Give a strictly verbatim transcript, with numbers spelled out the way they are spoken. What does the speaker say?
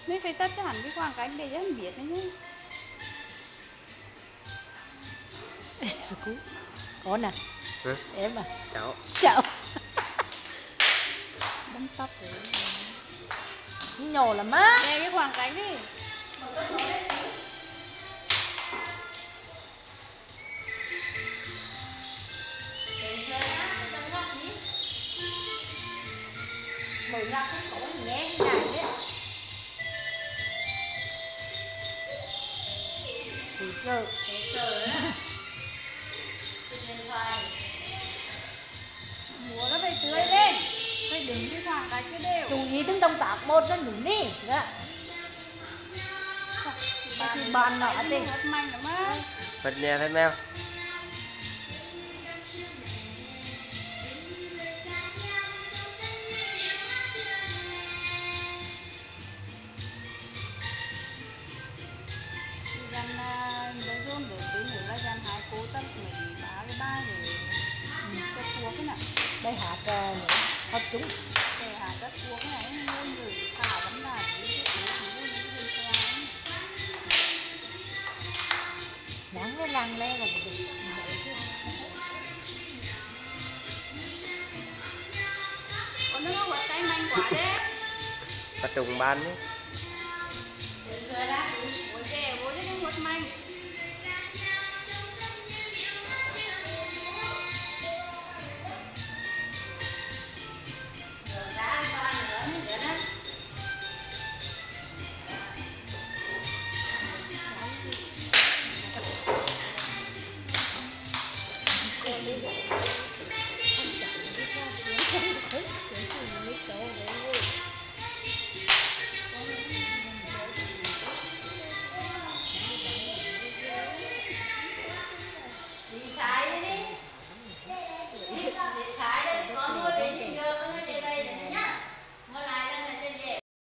Mấy phải tất cho hẳn cái khoảng cách để cho anh biết nữa chứ. Con à? Ừ? Em à? Cháu. Cháu. Đâm tóc rồi. Nhỏ lắm á. Để cái khoảng cách đi. Mở ra không có nghe cái này đấy. Thì giờ. Thì giờ á. Cái điện thoại. Múa nó phải tươi lên. Phải đứng cái khoảng cách cái đều. Chú ý từng động tác một nó đúng đi. Đó. Thì bàn nó thì hết mạnh lắm á. Bật nhẹ thấy mèo. đây hạt hạt trúng để hạt đất uống này mua người thảo lắm là đáng cái lăng le là con nó có tay mạnh quá đấy Bắt trùng ban đấy. rồi đó